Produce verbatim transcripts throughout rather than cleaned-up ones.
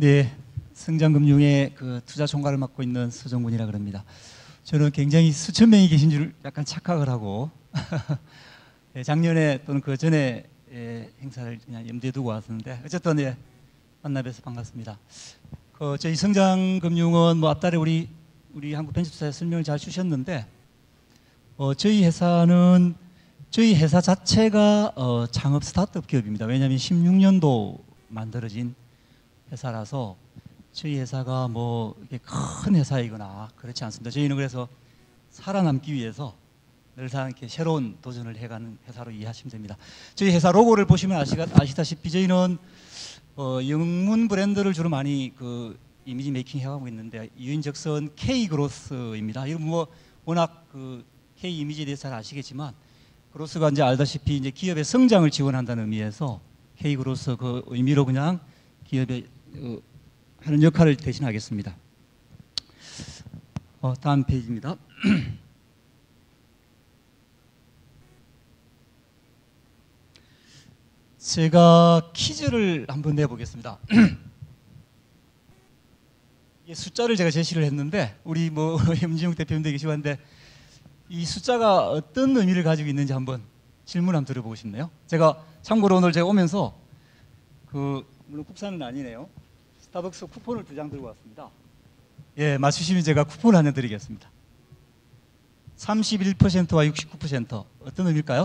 네, 성장금융의 그 투자 총괄을 맡고 있는 서정군이라 그럽니다. 저는 굉장히 수천 명이 계신 줄 약간 착각을 하고 예, 작년에 또는 그 전에 예, 행사를 그냥 염두에 두고 왔었는데 어쨌든 예, 만나 뵈서 반갑습니다. 그 저희 성장금융은 뭐 앞달에 우리 우리 한국벤처투자에 설명을 잘 주셨는데 어, 저희 회사는 저희 회사 자체가 어, 창업 스타트업 기업입니다. 왜냐하면 십육 년도 만들어진 회사라서 저희 회사가 뭐 큰 회사이거나 그렇지 않습니다. 저희는 그래서 살아남기 위해서 늘상 이렇게 새로운 도전을 해가는 회사로 이해하시면 됩니다. 저희 회사 로고를 보시면 아시가, 아시다시피 저희는 어, 영문 브랜드를 주로 많이 그 이미지 메이킹 해가고 있는데 유인적선 K 그로스입니다. 이건 뭐 워낙 그 K 이미지에 대해서 잘 아시겠지만 그로스가 이제 알다시피 이제 기업의 성장을 지원한다는 의미에서 K 그로스 그 의미로 그냥 기업의 어, 하는 역할을 대신하겠습니다. 어, 다음 페이지입니다. 제가 퀴즈를 한번 내보겠습니다. 이 숫자를 제가 제시를 했는데 우리 뭐 임진욱 대표님도 계시고 한데 이 숫자가 어떤 의미를 가지고 있는지 한번 질문 한번 드려보고 싶네요. 제가 참고로 오늘 제가 오면서 그 물론 국산은 아니네요. 스타벅스 쿠폰을 두 장 들고 왔습니다. 예, 맞추시면 제가 쿠폰을 하나 드리겠습니다. 삼십일 퍼센트와 육십구 퍼센트 어떤 의미일까요?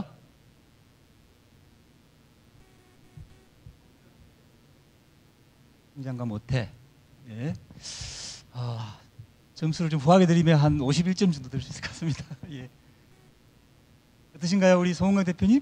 성장과 모태. 예. 아, 점수를 좀 후하게 드리면 한 오십일 점 정도 될 수 있을 것 같습니다. 예. 어떠신가요, 우리 송은강 대표님?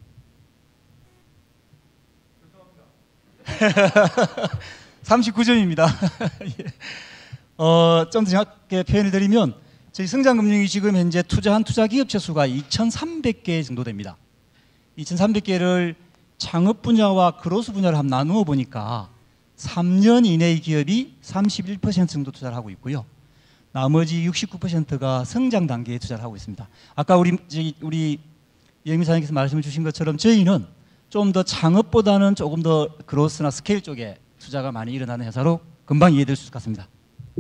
삼십구 점입니다. 예. 어, 좀 더 정확하게 표현을 드리면 저희 성장금융이 지금 현재 투자한 투자기업체 수가 이천삼백 개 정도 됩니다. 이천삼백 개를 창업 분야와 그로스 분야를 한번 나누어 보니까 삼 년 이내의 기업이 삼십일 퍼센트 정도 투자를 하고 있고요. 나머지 육십구 퍼센트가 성장 단계에 투자를 하고 있습니다. 아까 우리 우리 예미 사장님께서 말씀을 주신 것처럼 저희는 좀 더 창업보다는 조금 더 그로스나 스케일 쪽에 투자가 많이 일어나는 회사로 금방 이해될 수 있을 것 같습니다.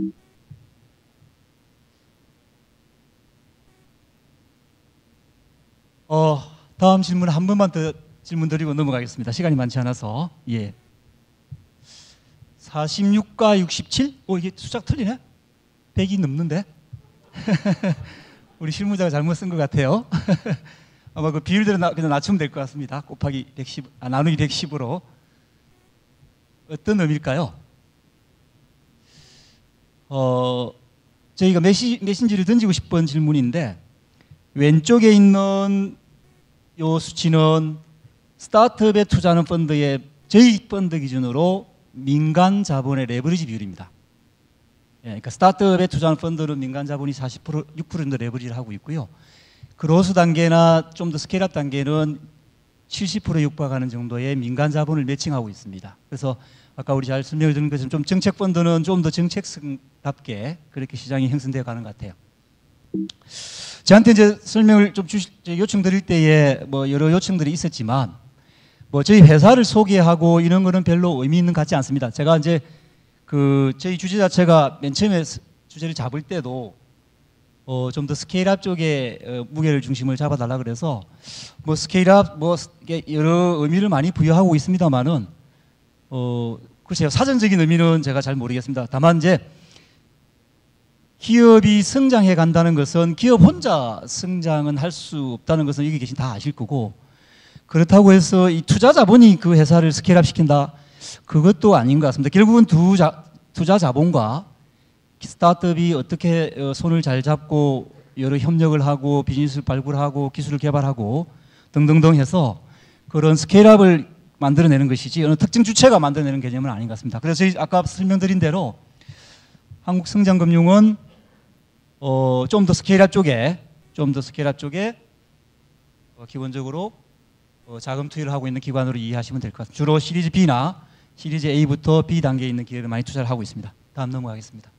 어, 다음 질문 한 번만 더 질문 드리고 넘어가겠습니다. 시간이 많지 않아서. 예. 사십육과 육십칠? 오, 이게 숫자가 틀리네? 백이 넘는데? 우리 실무자가 잘못 쓴 것 같아요. 아마 그 비율대로 나, 그냥 낮추면 될 것 같습니다. 곱하기 백십, 아, 나누기 백십으로. 어떤 의미일까요? 어, 저희가 메시, 메신지를 던지고 싶은 질문인데 왼쪽에 있는 요 수치는 스타트업에 투자하는 펀드의 저희 펀드 기준으로 민간 자본의 레버리지 비율입니다. 예, 그러니까 스타트업에 투자하는 펀드는 민간 자본이 사십 퍼센트, 육 퍼센트 레버리지를 하고 있고요. 그로스 단계나 좀 더 스케일업 단계는 칠십 퍼센트에 육박하는 정도의 민간 자본을 매칭하고 있습니다. 그래서 아까 우리 잘 설명해 드린 것처럼 좀 정책 펀드는 좀 더 정책성답게 그렇게 시장이 형성되어 가는 것 같아요. 저한테 이제 설명을 좀 주시, 요청드릴 때에 뭐 여러 요청들이 있었지만 뭐 저희 회사를 소개하고 이런 거는 별로 의미 있는 것 같지 않습니다. 제가 이제 그 저희 주제 자체가 맨 처음에 주제를 잡을 때도 어 좀 더 스케일업 쪽에 어 무게를 중심을 잡아달라 그래서 뭐 스케일업 뭐 여러 의미를 많이 부여하고 있습니다만은 어 글쎄요 사전적인 의미는 제가 잘 모르겠습니다. 다만 이제 기업이 성장해 간다는 것은 기업 혼자 성장은 할 수 없다는 것은 여기 계신 다 아실 거고 그렇다고 해서 이 투자 자본이 그 회사를 스케일업 시킨다 그것도 아닌 것 같습니다. 결국은 두 자, 투자 자본과 스타트업이 어떻게 손을 잘 잡고 여러 협력을 하고 비즈니스를 발굴하고 기술을 개발하고 등등등 해서 그런 스케일업을 만들어내는 것이지 어느 특정 주체가 만들어내는 개념은 아닌 것 같습니다. 그래서 저희 아까 설명드린 대로 한국성장금융은 어, 좀 더 스케일업 쪽에 좀 더 스케일업 쪽에 어, 기본적으로 어, 자금 투여를 하고 있는 기관으로 이해하시면 될 것 같습니다. 주로 시리즈 B나 시리즈 A부터 B 단계에 있는 기업에 많이 투자를 하고 있습니다. 다음 넘어가겠습니다.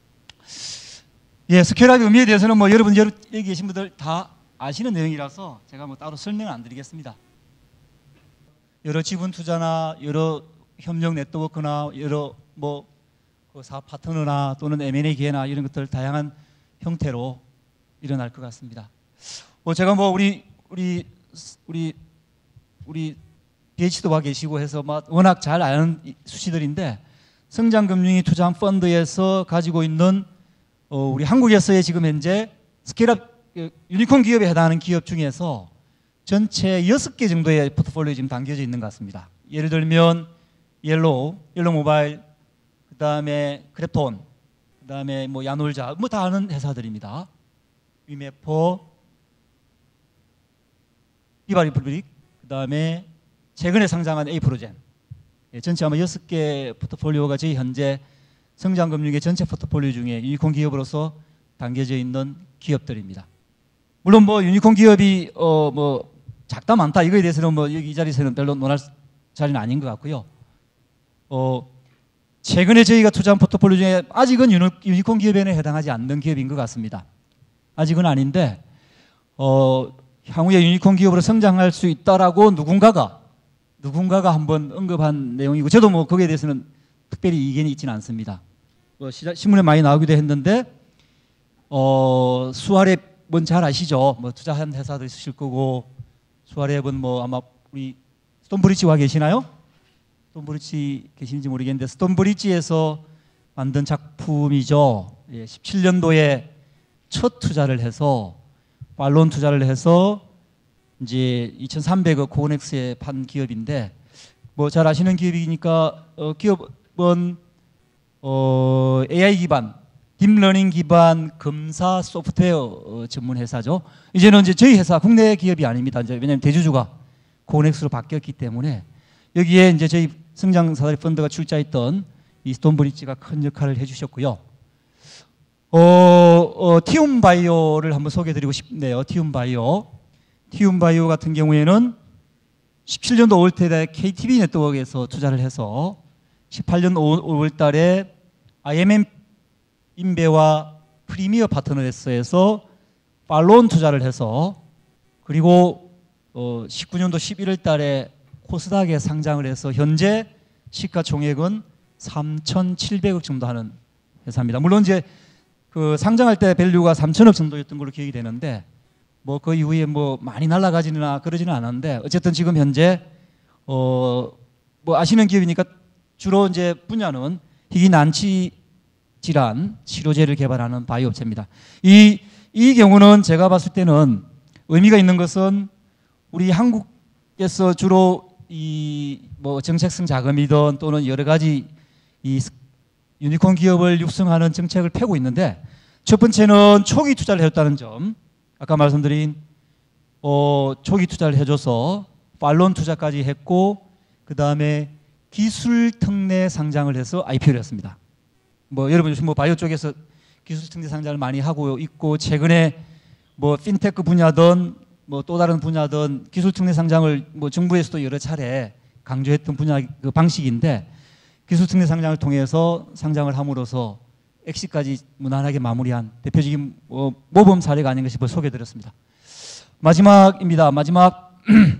예, 스케일업의 의미에 대해서는 뭐 여러분 여기 계신 분들 다 아시는 내용이라서 제가 뭐 따로 설명을 안 드리겠습니다. 여러 지분 투자나 여러 협력 네트워크나 여러 뭐 그 사업 파트너나 또는 엠 앤 에이 기회나 이런 것들 다양한 형태로 일어날 것 같습니다. 뭐 제가 뭐 우리 우리 우리 우리 피에이치디도 와 계시고 해서 막 워낙 잘 아는 수치들인데 성장금융이 투자한 펀드에서 가지고 있는 어 우리 한국에서의 지금 현재 스케일업 유니콘 기업에 해당하는 기업 중에서 전체 여섯 개 정도의 포트폴리오에 지금 담겨져 있는 것 같습니다. 예를 들면 옐로우, 옐로우 모바일, 그 다음에 크랩톤, 그 다음에 뭐 야놀자, 뭐 다 아는 회사들입니다. 위메포, 비바리플릭, 그 다음에 최근에 상장한 에이프로젠. 예, 전체 아마 여섯 개 포트폴리오가 저희 현재 성장금융의 전체 포트폴리오 중에 유니콘 기업으로서 담겨져 있는 기업들입니다. 물론 뭐 유니콘 기업이 어 뭐 작다 많다 이거에 대해서는 뭐 여기 이 자리에서는 별로 논할 자리는 아닌 것 같고요. 어 최근에 저희가 투자한 포트폴리오 중에 아직은 유니콘 기업에는 해당하지 않는 기업인 것 같습니다. 아직은 아닌데 어 향후에 유니콘 기업으로 성장할 수 있다라고 누군가가 누군가가 한번 언급한 내용이고 저도 뭐 거기에 대해서는 특별히 이견이 있지는 않습니다. 뭐 신문에 많이 나오기도 했는데 어 수아랩 뭔 잘 아시죠? 뭐 투자한 회사도 있으실 거고 수아랩은 뭐 아마 우리 스톤브리지 와 계시나요? 스톤브리지 계시는지 모르겠는데 스톤브리지에서 만든 작품이죠. 예, 십칠 년도에 첫 투자를 해서 팔론 투자를 해서 이제 이천삼백억 코넥스에 판 기업인데 뭐 잘 아시는 기업이니까 어, 기업은 어, 에이아이 기반, 딥러닝 기반 검사 소프트웨어 어, 전문 회사죠. 이제는 이제 저희 회사 국내 기업이 아닙니다. 이제 왜냐하면 대주주가 코넥스로 바뀌었기 때문에 여기에 이제 저희 성장사다리 펀드가 출자했던 이 스톤브리지가 큰 역할을 해주셨고요. 어, 어, 티움바이오를 한번 소개해드리고 싶네요. 티움바이오. 티움바이오 같은 경우에는 십칠 년도 오월 달에 케이티비 네트워크에서 투자를 해서 십팔 년 오월 달에 아이엠엠 인베와 프리미어 파트너스에서 팔로온 투자를 해서 그리고 어, 십구 년도 십일월 달에 코스닥에 상장을 해서 현재 시가총액은 삼천칠백억 정도 하는 회사입니다. 물론 이제 그 상장할 때 밸류가 삼천억 정도였던 걸로 기억이 되는데 뭐 그 이후에 뭐 많이 날아가지나 그러지는 않았는데 어쨌든 지금 현재 어 뭐 아시는 기업이니까 주로 이제 분야는 희귀 난치 질환 치료제를 개발하는 바이오 업체입니다. 이, 이 경우는 제가 봤을 때는 의미가 있는 것은 우리 한국에서 주로 이 뭐 정책성 자금이든 또는 여러 가지 이 유니콘 기업을 육성하는 정책을 펴고 있는데 첫 번째는 초기 투자를 해줬다는 점. 아까 말씀드린 어, 초기 투자를 해줘서 팔론 투자까지 했고 그 다음에 기술 특례 상장을 해서 아이피오를 했습니다. 뭐 여러분 요즘 뭐 바이오 쪽에서 기술 특례 상장을 많이 하고 있고 최근에 뭐 핀테크 분야든 뭐 또 다른 분야든 기술 특례 상장을 뭐 정부에서도 여러 차례 강조했던 분야 그 방식인데 기술 특례 상장을 통해서 상장을 함으로써 엑시까지 무난하게 마무리한 대표적인 뭐 모범 사례가 아닌가 싶어 소개해드렸습니다. 마지막입니다. 마지막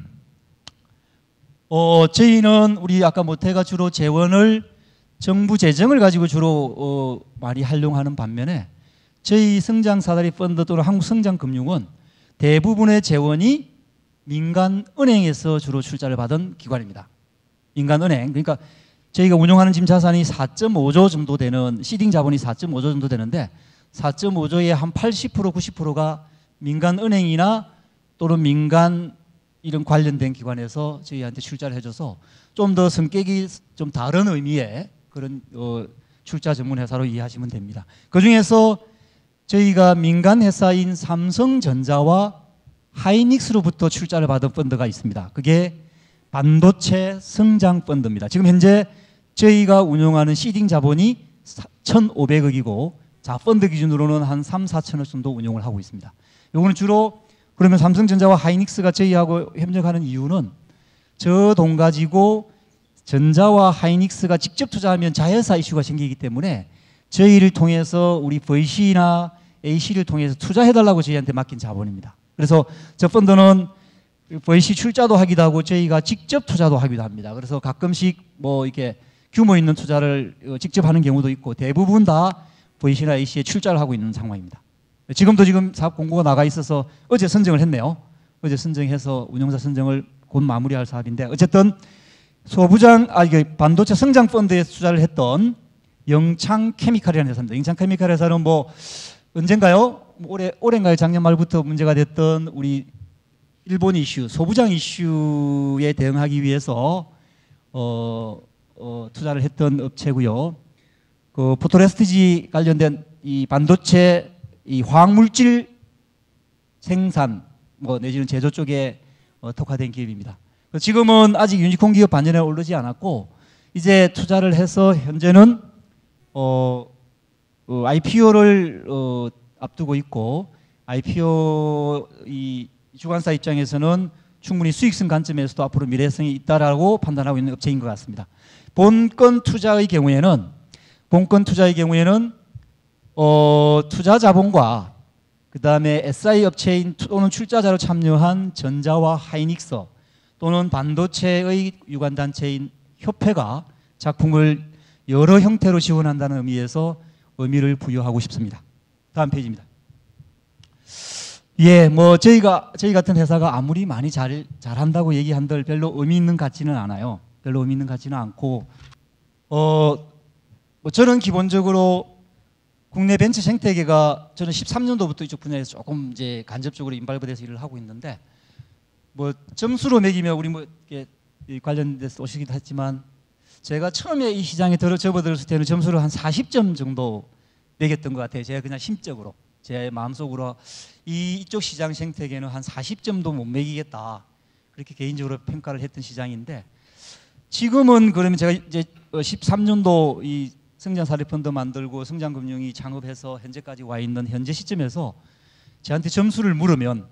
어, 저희는 우리 아까 모태가 주로 재원을 정부 재정을 가지고 주로 어, 많이 활용하는 반면에 저희 성장사다리 펀드 또는 한국성장금융은 대부분의 재원이 민간은행에서 주로 출자를 받은 기관입니다. 민간은행 그러니까 저희가 운용하는 지금 자산이 사 점 오조 정도 되는 시딩 자본이 사 점 오조 정도 되는데 사 점 오조의 한 팔십 퍼센트 구십 퍼센트가 민간은행이나 또는 민간 이런 관련된 기관에서 저희한테 출자를 해줘서 좀 더 성격이 좀 다른 의미의 그런 어, 출자 전문 회사로 이해하시면 됩니다. 그 중에서 저희가 민간 회사인 삼성전자와 하이닉스로부터 출자를 받은 펀드가 있습니다. 그게 반도체 성장 펀드입니다. 지금 현재 저희가 운용하는 시딩 자본이 천오백억이고 자 펀드 기준으로는 한 삼, 사천억 정도 운용을 하고 있습니다. 요거는 주로 그러면 삼성전자와 하이닉스가 저희하고 협력하는 이유는 저 돈 가지고 전자와 하이닉스가 직접 투자하면 자회사 이슈가 생기기 때문에 저희를 통해서 우리 브이씨나 에이씨를 통해서 투자해달라고 저희한테 맡긴 자본입니다. 그래서 저 펀드는 브이씨 출자도 하기도 하고 저희가 직접 투자도 하기도 합니다. 그래서 가끔씩 뭐 이렇게 규모 있는 투자를 직접 하는 경우도 있고 대부분 다 브이씨나 에이씨에 출자를 하고 있는 상황입니다. 지금도 지금 사업 공고가 나가 있어서 어제 선정을 했네요. 어제 선정해서 운영사 선정을 곧 마무리할 사업인데 어쨌든 소부장 아 이게 반도체 성장 펀드에 투자를 했던 영창케미칼이라는 회사입니다. 영창케미칼 회사는 뭐 언젠가요? 올해 올해인가요? 작년 말부터 문제가 됐던 우리 일본 이슈, 소부장 이슈에 대응하기 위해서 어, 어, 투자를 했던 업체고요. 그 포토레스티지 관련된 이 반도체 이 화학물질 생산 뭐 내지는 제조 쪽에 어, 특화된 기업입니다. 지금은 아직 유니콘 기업 반전에 오르지 않았고 이제 투자를 해서 현재는 어, 어, 아이피오를 어, 앞두고 있고 아이피오 이 주관사 입장에서는 충분히 수익성 관점에서도 앞으로 미래성이 있다라고 판단하고 있는 업체인 것 같습니다. 본건 투자의 경우에는 본건 투자의 경우에는 어, 투자 자본과 그 다음에 에스아이 업체인 또는 출자자로 참여한 전자와 하이닉스 또는 반도체의 유관단체인 협회가 작품을 여러 형태로 지원한다는 의미에서 의미를 부여하고 싶습니다. 다음 페이지입니다. 예, 뭐 저희가 저희 같은 회사가 아무리 많이 잘 잘한다고 얘기한들 별로 의미 있는 것 같지는 않아요. 별로 의미 있는 것 같지는 않고, 어, 뭐 저는 기본적으로 국내 벤처 생태계가 저는 십삼 년도부터 이쪽 분야에서 조금 이제 간접적으로 인발브돼서 일을 하고 있는데, 뭐 점수로 매기면 우리 뭐 이렇게 관련돼서 오시기도 했지만 제가 처음에 이 시장에 들어 접어들었을 때는 점수를 한 사십 점 정도 매겼던 것 같아요. 제가 그냥 심적으로. 제 마음속으로 이, 이쪽 시장 생태계는 한 사십 점도 못 매기겠다 그렇게 개인적으로 평가를 했던 시장인데 지금은 그러면 제가 이제 십삼 년도 이 성장사례펀드 만들고 성장금융이 창업해서 현재까지 와 있는 현재 시점에서 저한테 점수를 물으면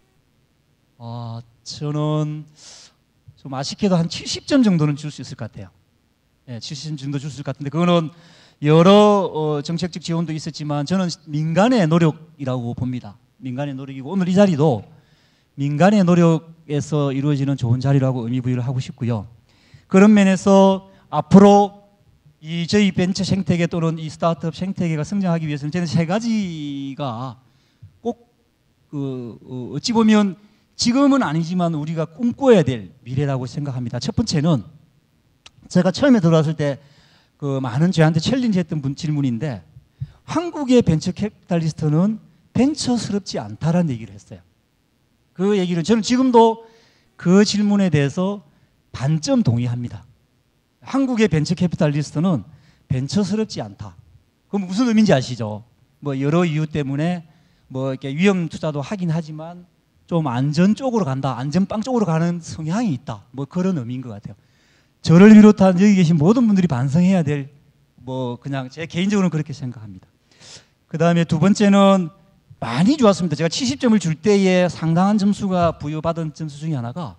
어, 저는 좀 아쉽게도 한 칠십 점 정도는 줄 수 있을 것 같아요. 예, 칠십 점 정도 줄 수 있을 것 같은데 그거는 여러 어, 정책적 지원도 있었지만 저는 민간의 노력이라고 봅니다. 민간의 노력이고 오늘 이 자리도 민간의 노력에서 이루어지는 좋은 자리라고 의미 부여를 하고 싶고요. 그런 면에서 앞으로 이 저희 벤처 생태계 또는 이 스타트업 생태계가 성장하기 위해서는 저는 세 가지가 꼭 그, 어, 어찌 보면 지금은 아니지만 우리가 꿈꿔야 될 미래라고 생각합니다. 첫 번째는 제가 처음에 들어왔을 때 그 많은 저한테 챌린지했던 분 질문인데 한국의 벤처 캐피탈리스트는 벤처스럽지 않다라는 얘기를 했어요. 그 얘기는 저는 지금도 그 질문에 대해서 반점 동의합니다. 한국의 벤처 캐피탈리스트는 벤처스럽지 않다. 그럼 무슨 의미인지 아시죠? 뭐 여러 이유 때문에 뭐 이렇게 위험 투자도 하긴 하지만 좀 안전 쪽으로 간다, 안전빵 쪽으로 가는 성향이 있다. 뭐 그런 의미인 것 같아요. 저를 비롯한 여기 계신 모든 분들이 반성해야 될 뭐 그냥 제 개인적으로는 그렇게 생각합니다. 그 다음에 두 번째는 많이 좋았습니다. 제가 칠십 점을 줄 때에 상당한 점수가 부여받은 점수 중에 하나가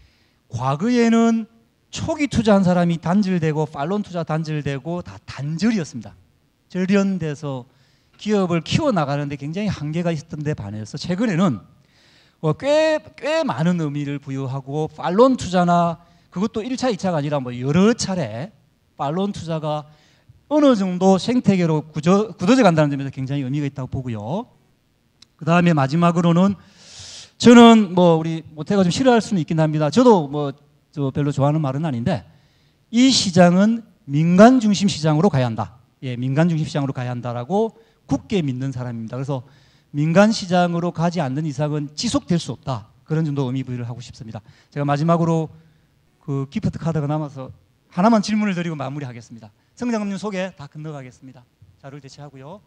과거에는 초기 투자한 사람이 단절되고 팔론 투자 단절되고 다 단절이었습니다. 절연돼서 기업을 키워나가는데 굉장히 한계가 있었던 데 반해서 최근에는 꽤, 꽤 많은 의미를 부여하고 팔론 투자나 그것도 일 차, 이 차가 아니라 뭐 여러 차례 팔론 투자가 어느 정도 생태계로 굳어, 굳어져 간다는 점에서 굉장히 의미가 있다고 보고요. 그 다음에 마지막으로는 저는 뭐 우리 모태가 좀 싫어할 수는 있긴 합니다. 저도 뭐 저 별로 좋아하는 말은 아닌데 이 시장은 민간 중심 시장으로 가야 한다. 예, 민간 중심 시장으로 가야 한다라고 굳게 믿는 사람입니다. 그래서 민간 시장으로 가지 않는 이상은 지속될 수 없다. 그런 정도 의미 부여를 하고 싶습니다. 제가 마지막으로 그 기프트 카드가 남아서 하나만 질문을 드리고 마무리하겠습니다. 성장금융 소개 다 건너가겠습니다. 자료를 대체하고요.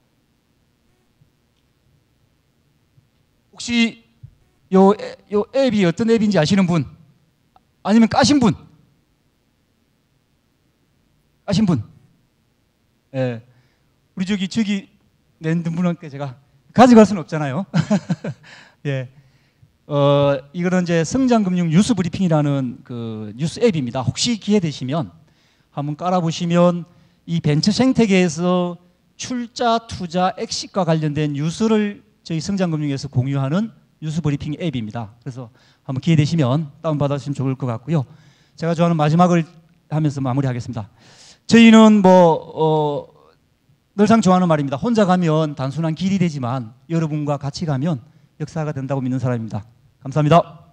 혹시 요, 요 앱이 어떤 앱인지 아시는 분? 아니면 까신 분? 까신 분? 예. 우리 저기, 저기, 낸든 분한테 제가 가져갈 수는 없잖아요. 예. 어, 이거는 이제 성장금융 뉴스 브리핑이라는 그 뉴스 앱입니다. 혹시 기회 되시면 한번 깔아보시면 이 벤처 생태계에서 출자, 투자, 엑시트과 관련된 뉴스를 저희 성장금융에서 공유하는 뉴스 브리핑 앱입니다. 그래서 한번 기회 되시면 다운받아주시면 좋을 것 같고요. 제가 좋아하는 마지막을 하면서 마무리하겠습니다. 저희는 뭐 어, 늘상 좋아하는 말입니다. 혼자 가면 단순한 길이 되지만 여러분과 같이 가면 역사가 된다고 믿는 사람입니다. 감사합니다.